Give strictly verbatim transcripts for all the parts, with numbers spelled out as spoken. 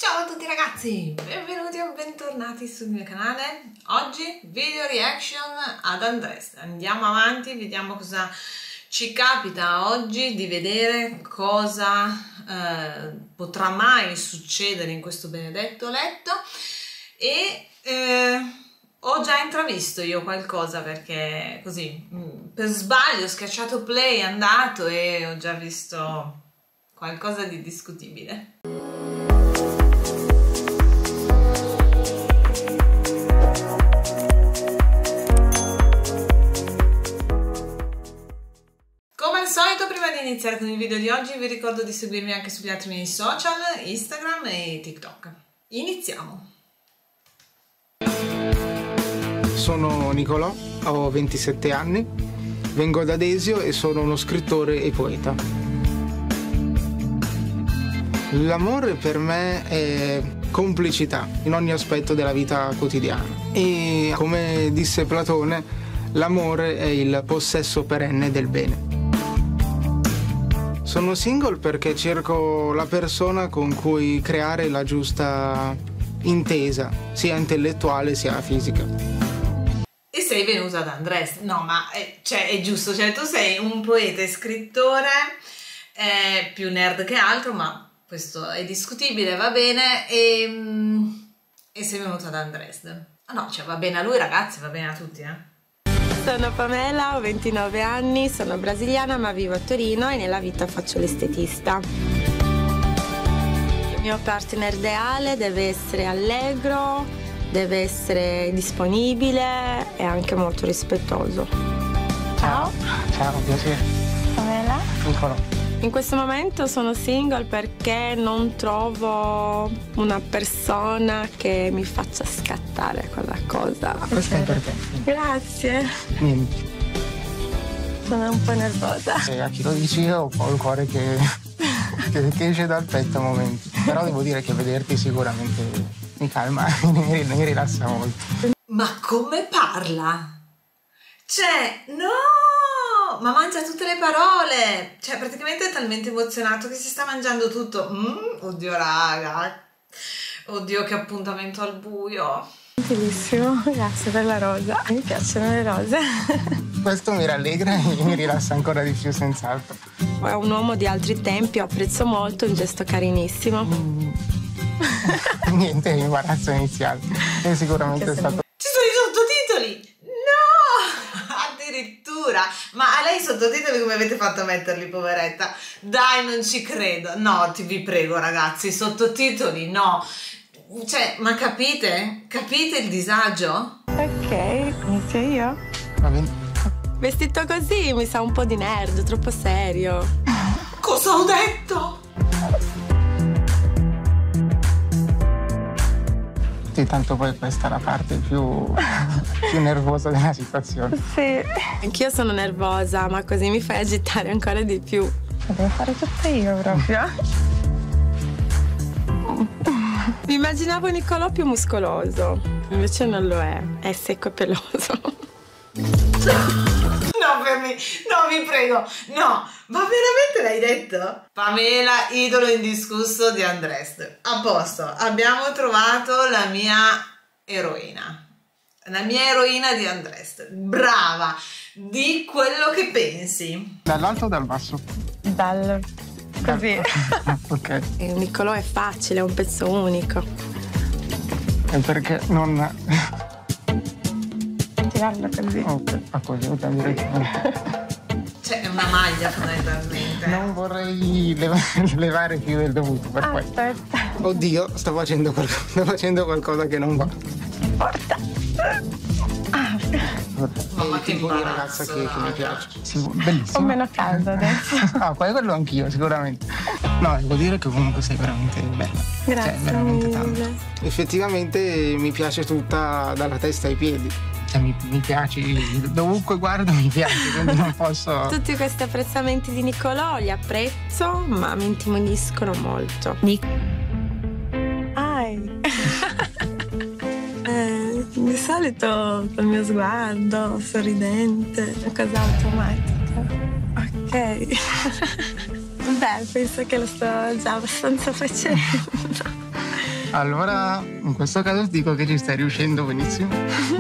Ciao a tutti ragazzi, benvenuti o bentornati sul mio canale. Oggi video reaction ad Andrés. Andiamo avanti, vediamo cosa ci capita oggi di vedere, cosa eh, potrà mai succedere in questo benedetto letto. E eh, ho già intravisto io qualcosa perché così per sbaglio ho schiacciato play, è andato e ho già visto qualcosa di discutibile. Come al solito, prima di iniziare con il video di oggi vi ricordo di seguirmi anche sugli altri miei social, Instagram e TikTok. Iniziamo! Sono Nicolò, ho ventisette anni, vengo da Desio e sono uno scrittore e poeta. L'amore per me è complicità in ogni aspetto della vita quotidiana e, come disse Platone, l'amore è il possesso perenne del bene. Sono single perché cerco la persona con cui creare la giusta intesa, sia intellettuale sia fisica. E sei venuta da Andrés? No, ma è, cioè, è giusto, cioè tu sei un poeta e scrittore, eh, più nerd che altro, ma questo è discutibile, va bene, e, e sei venuta da Andrés. Ah no, cioè va bene a lui ragazzi, va bene a tutti, eh. Sono Pamela, ho ventinove anni, sono brasiliana ma vivo a Torino e nella vita faccio l'estetista. Il mio partner ideale deve essere allegro, deve essere disponibile e anche molto rispettoso. Ciao. Ciao, piacere. Pamela. Nicolò. In questo momento sono single perché non trovo una persona che mi faccia scattare quella cosa. Questo è per te. Grazie. Niente. Sono un po' nervosa. E a chi lo dici io ho un po' il cuore che, che, che esce dal petto a momenti. Però devo dire che vederti sicuramente mi calma, mi, mi rilassa molto. Ma come parla? Cioè, no! Ma mangia tutte le parole! Cioè, praticamente è talmente emozionato che si sta mangiando tutto. Mm, oddio, raga! Oddio, che appuntamento al buio! Bellissimo, grazie per la rosa. Mi piacciono le rose. Questo mi rallegra e mi rilassa ancora di più, senz'altro. È un uomo di altri tempi, apprezzo molto, un gesto carinissimo. Mm. Niente, imbarazzo iniziale. E sicuramente è stato... Ci sono i sottotitoli! No! Addirittura! Ma a lei i sottotitoli come avete fatto a metterli, poveretta? Dai, non ci credo. No, ti vi prego ragazzi, i sottotitoli no. Cioè, ma capite? Capite il disagio? Ok, inizio io. Va bene. Vestito così mi sa un po' di nerd, troppo serio. Cosa ho detto? Sì, tanto poi questa è la parte più, più nervosa della situazione. Sì. Anch'io sono nervosa, ma così mi fai agitare ancora di più. Lo devo fare tutto io proprio. Mi immaginavo Nicolò più muscoloso, invece non lo è, è secco e peloso. No, per me, no, vi prego, no, ma veramente l'hai detto? Pamela, idolo indiscusso di Andrés. A posto, abbiamo trovato la mia eroina, la mia eroina di Andrés. Brava, di quello che pensi. Dall'alto o dal basso? Dal... così. Ok. Il Nicolò è facile, è un pezzo unico. E perché non... Tirarlo così. Ok, a così, ok, direttamente. Cioè, è una maglia fondamentalmente. Non vorrei leva levare più del dovuto per questo. Aspetta. Oddio, sto facendo, qualcosa, sto facendo qualcosa che non va. Porta. Ah. Mamma, È il che tipo di imbarazzo, ragazza che, che mi raga. piace. Sì, bellissimo. Ho meno caldo adesso. Ah, quello anch'io, sicuramente. No, devo dire che comunque sei veramente bella. Grazie Cioè, veramente mille. tanto. Effettivamente mi piace tutta dalla testa ai piedi. Cioè, mi, mi piaci, dovunque guardo mi piace, quindi non posso... Tutti questi apprezzamenti di Nicolò li apprezzo, ma mi intimidiscono molto. Nic Ai. eh, di solito col mio sguardo sorridente, una cosa automatica. Ok. Beh, penso che lo sto già abbastanza facendo. Allora, in questo caso dico che ci stai riuscendo benissimo.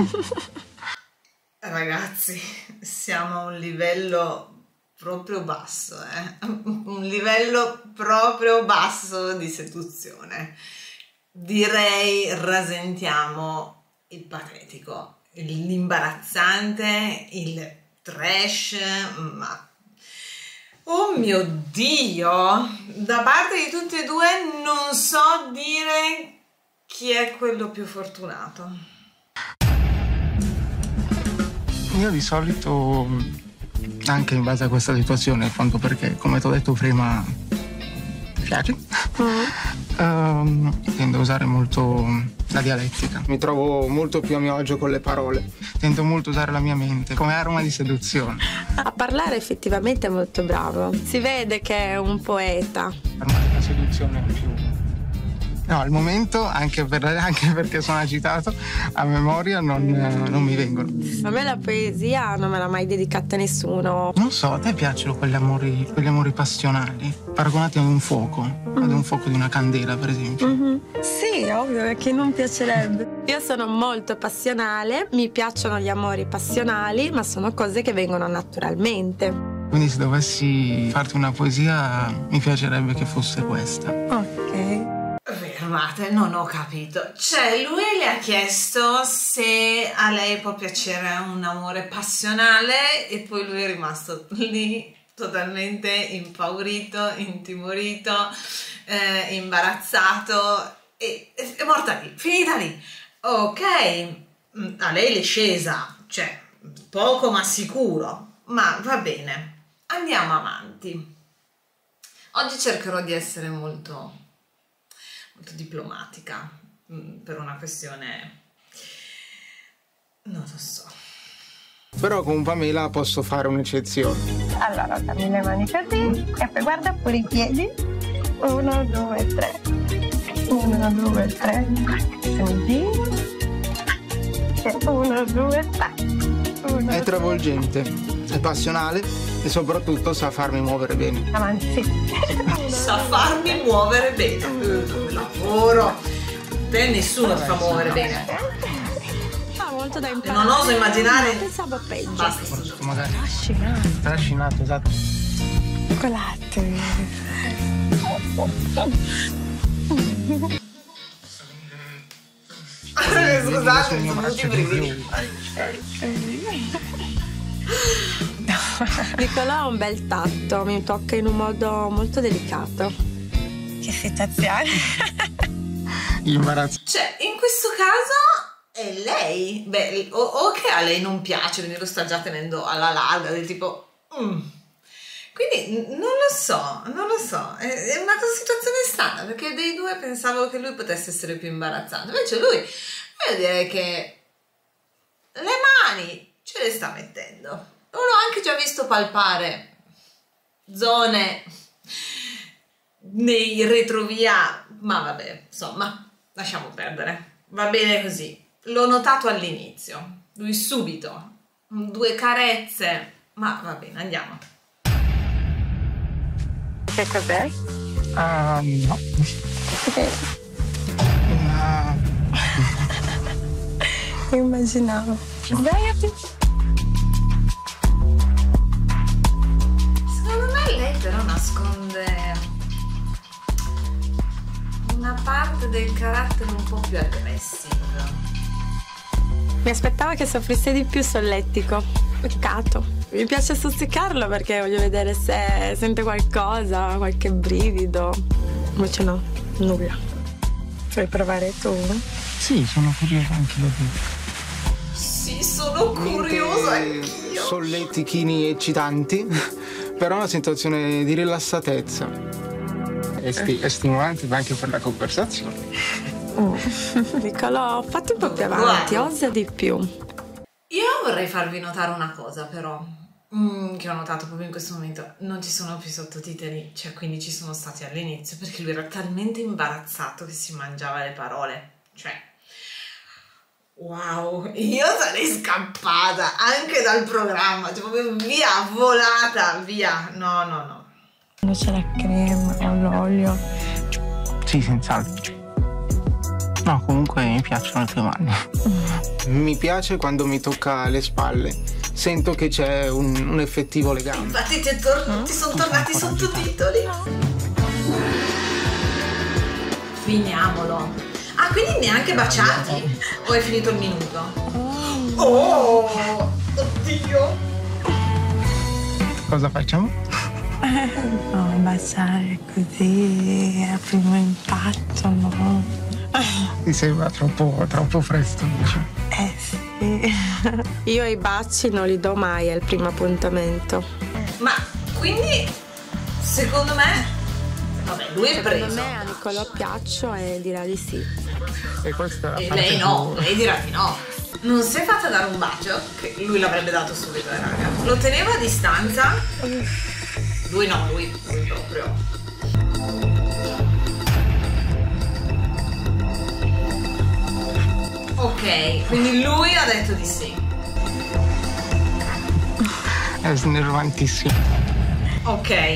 Ragazzi, siamo a un livello proprio basso, eh? Un livello proprio basso di seduzione. Direi rasentiamo il patetico, l'imbarazzante, il trash, ma oh mio Dio, da parte di tutti e due non so dire chi è quello più fortunato. Io di solito, anche in base a questa situazione, appunto perché come ti ho detto prima, mi piace, mm. uh, tendo a usare molto la dialettica. Mi trovo molto più a mio agio con le parole. Tento molto a usare la mia mente come arma di seduzione. A parlare effettivamente è molto bravo. Si vede che è un poeta. La seduzione è più... No, al momento, anche, per, anche perché sono agitato, a memoria non, non mi vengono. A me la poesia non me l'ha mai dedicata nessuno. Non so, a te piacciono quegli amori, quegli amori passionali, paragonati ad un fuoco, mm. ad un fuoco di una candela, per esempio. Mm-hmm. Sì, ovvio, a chi non piacerebbe. Io sono molto passionale, mi piacciono gli amori passionali, ma sono cose che vengono naturalmente. Quindi se dovessi farti una poesia, mi piacerebbe che fosse questa. Ok. Fermate, non ho capito. Cioè, lui le ha chiesto se a lei può piacere un amore passionale e poi lui è rimasto lì totalmente impaurito, intimorito, eh, imbarazzato e è morta lì, finita lì. Ok, a lei l'è scesa, cioè poco ma sicuro, ma va bene, andiamo avanti. Oggi cercherò di essere molto... molto diplomatica, per una questione, non lo so. Però con Pamela posso fare un'eccezione. Allora, dammi le mani così e poi guarda pure i piedi. Uno, due, tre. Uno, due, tre. Sentino. Uno, due, tre. Uno, è travolgente, è passionale e soprattutto sa farmi muovere bene. Avanti. Sa farmi muovere bene. Lavoro. Te nessuno ti fa muovere bene. Ha molto da imparare. Non oso immaginare. Pensavo peggio. Basta. Magari. Trascinato. Trascinato, esatto. Colatte. Scusate, mi sono venuti i brividi. Nicolò ha un bel tatto, mi tocca in un modo molto delicato. Che situazione. L'imbarazzo. Cioè, in questo caso è lei. Beh, o, o che a lei non piace, quindi lo sta già tenendo alla larga, del tipo... Mm. Quindi non lo so, non lo so, è, è una situazione strana, perché dei due pensavo che lui potesse essere più imbarazzato. Invece lui, voglio dire che le mani ce le sta mettendo. L'ho anche già visto palpare zone nei retrovia, ma vabbè, insomma, lasciamo perdere. Va bene così. L'ho notato all'inizio, lui subito, due carezze, ma va bene, andiamo. Che cos'è? Ah, no. Okay. Una... Immaginavo. Sdraiati. Secondo me lei però nasconde una parte del carattere un po' più aggressivo. Mi aspettavo che soffrisse di più solletico. Peccato. Mi piace stuzzicarlo perché voglio vedere se sente qualcosa, qualche brivido. Invece no, nulla. Vuoi provare tu? Sì, sono curioso anche da te. Sì, sono curiosa anch'io. Solletichini eccitanti, però una sensazione di rilassatezza. È, sti è stimolante anche per la conversazione. Oh. Niccolò, fatti un po' più avanti, osa di più. Io vorrei farvi notare una cosa però, mm, che ho notato proprio in questo momento. Non ci sono più sottotitoli, cioè quindi ci sono stati all'inizio, perché lui era talmente imbarazzato che si mangiava le parole. Cioè, wow, io sarei scappata anche dal programma, cioè proprio via, volata, via. No, no, no. Quando c'è la crema o l'olio. Sì, senz'altro. No, comunque mi piacciono le tue mani. Mi piace quando mi tocca le spalle. Sento che c'è un, un effettivo legame. Infatti ti, tor- ti sono tornati i sottotitoli. Finiamolo. Ah, quindi neanche baciati? O è finito il minuto? Oh, oddio. Cosa facciamo? No, baciare così al primo impatto, no. Ti sembra troppo, troppo presto, dici? Eh sì. Io i baci non li do mai al primo appuntamento. Ma quindi, secondo me... Vabbè, lui è preso. Secondo me a Nicolò piaccio e dirà di sì. E questa E lei no, lei dirà di no. Non si è fatta dare un bacio, che lui l'avrebbe dato subito, eh, raga. Lo teneva a distanza. Lui no, lui, lui proprio. Ok, quindi lui ha detto di sì. è snervantissimo. Ok.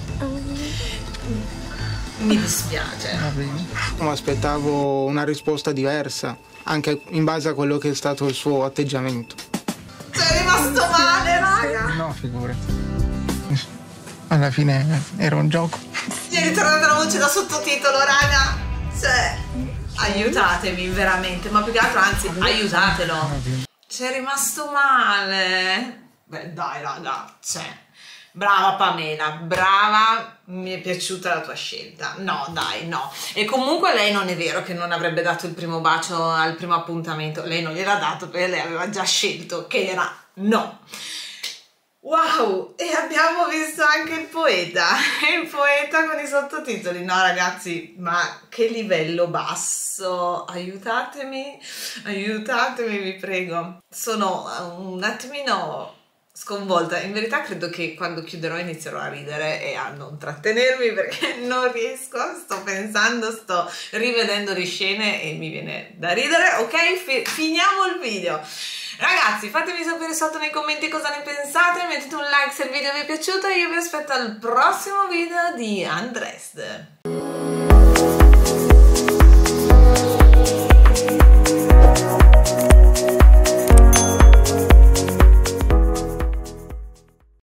Mi dispiace. Va bene. Mi aspettavo una risposta diversa, anche in base a quello che è stato il suo atteggiamento. Sei rimasto male, raga. No, figurati. Alla fine era un gioco. Gli è ritornata la voce da sottotitolo, raga. Cioè, aiutatemi veramente, ma più che altro, anzi, aiutatelo. C'è rimasto male. Beh, dai, raga, cioè. Brava Pamela, brava, mi è piaciuta la tua scelta. No, dai, no. E comunque lei non è vero che non avrebbe dato il primo bacio al primo appuntamento. Lei non gliel'ha dato perché lei aveva già scelto che era no. Wow, e abbiamo visto anche il poeta, il poeta con i sottotitoli. No ragazzi, ma che livello basso, aiutatemi, aiutatemi vi prego. Sono un attimino sconvolta, in verità credo che quando chiuderò inizierò a ridere e a non trattenermi perché non riesco, sto pensando, sto rivedendo le scene e mi viene da ridere. Ok, fi- finiamo il video. Ragazzi, fatemi sapere sotto nei commenti cosa ne pensate, mettete un like se il video vi è piaciuto e io vi aspetto al prossimo video di Undressed.